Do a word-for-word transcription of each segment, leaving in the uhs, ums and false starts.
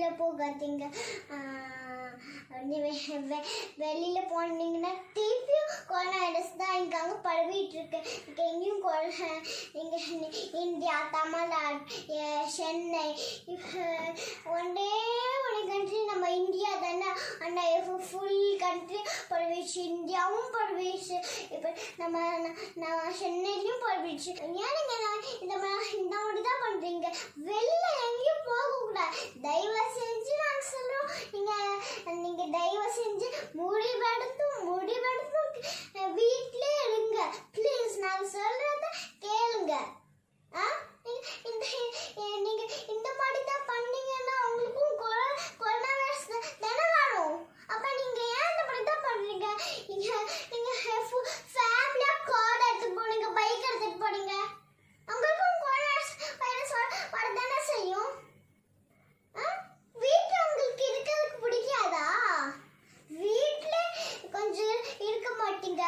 போகாதீங்க. வெளியில போனீங்கன்னா திருப்பியும் கொரோனா வைரஸ் தான் இங்க அங்க பரவிட்டு இருக்கு. இங்க எங்கேயும் இங்க இந்தியா, தமிழ்நாடு, சென்னை, ஒன்றே ஒரு கண்ட்ரி நம்ம இந்தியா தானே. ஆனால் ஃபுல் கண்ட்ரி பரவிடுச்சு, இந்தியாவும் பரவிடுச்சு, இப்போ நம்ம நம்ம சென்னையிலையும் பரவிடுச்சு. ஏன் நீங்கள் இந்த மாதிரி இந்த மாதிரி தான் பண்ணுறீங்க? வெளில எங்கேயும் போகக்கூடாது. தயவு செஞ்சு நாங்கள் சொல்கிறோம், நீங்கள் நீங்கள் தயவு செஞ்சு முடிவெடுத்து முடிவெடுத்து வீட்டிலே இருங்க ப்ளீஸ். நாங்கள் சொல்கிறத கேளுங்க. ஆ இந்த நீங்கள் இந்த மாதிரி தான் பண்ணீங்கன்னா உங்களுக்கும் கொரோனா வைரஸ் தானே வரும். அப்போ நீங்கள் ஏன் இந்த மாதிரி தான் பண்ணுறீங்க? நீங்கள் நீங்கள் ஃபேமிலியாக கார் எடுத்துகிட்டு போனீங்க, பைக் எடுத்துகிட்டு போனீங்க, உங்களுக்கும் கொரோனா வைரஸ் வரதானே செய்யும். வீட்டில் உங்களுக்கு இருக்கிறதுக்கு பிடிக்காதா? வீட்டில் கொஞ்சம் இருக்க மாட்டீங்க.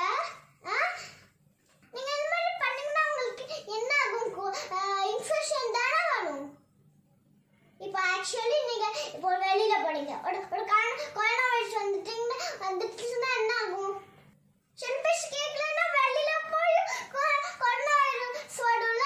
நீங்கள் இந்த மாதிரி பண்ணீங்கன்னா உங்களுக்கு என்ன ஆகும்? இன்ஃபெக்ஷன் தானே வரும். இப்போ ஆக்சுவலி நீங்கள் இப்போ வெளியில் போனீங்க, ஒரு ஒரு கொரோனா வைரஸ் வந்துட்டீங்கன்னா வந்துட்டுச்சுன்னா என்ன ஆகும்? சில பேர் கேட்கலன்னா வெளியில் போய் கொரோனா வைரஸ் வரும்ல.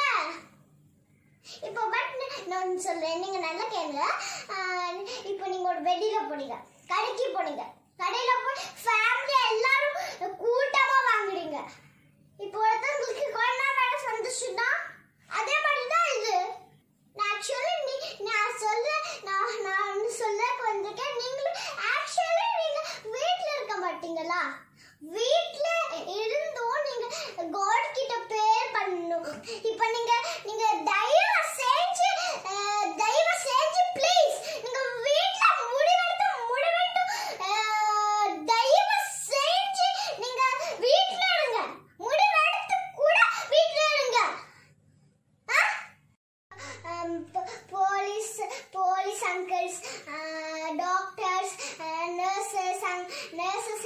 இப்போ பட் நான் சொல்கிறேன், நீங்கள் நல்லா கேளுங்க. இப்போ நீங்கள் ஒரு வெளியில் போனீங்க, கடைக்கு போனீங்க, கடையில் போய் ஃபேமிலியாக எல்லாரும் கூட்டமாக வாங்குறீங்க. இப்போ ஒருத்தவங்களுக்கு கொரோனா வைரஸ் வந்துச்சுன்னா அதே மாதிரி தான் இது. நான் ஆக்சுவலி நீ நான் சொல்ல நான் நான் ஒன்று சொல்ல வந்திருக்கேன். நீங்களும் ஆக்சுவலி நீங்கள் வீட்டில் இருக்க மாட்டீங்களா? வீட்டில் இருந்தும் நீங்கள் காட் கிட்ட ப்ரேயர் பண்ணணும். இப்போ நீங்கள் நீங்கள் தயவு செஞ்சு தயவு செஞ்சு ப்ளீஸ் நீங்கள் வீட்டில் முடிவெடுத்து முடிவெடுத்து தயவு செஞ்சு நீங்கள் வீட்டில் இருங்க. முடிவெடுத்து கூட வீட்டில் இருங்க. Police police uncles, doctors, nurses nurses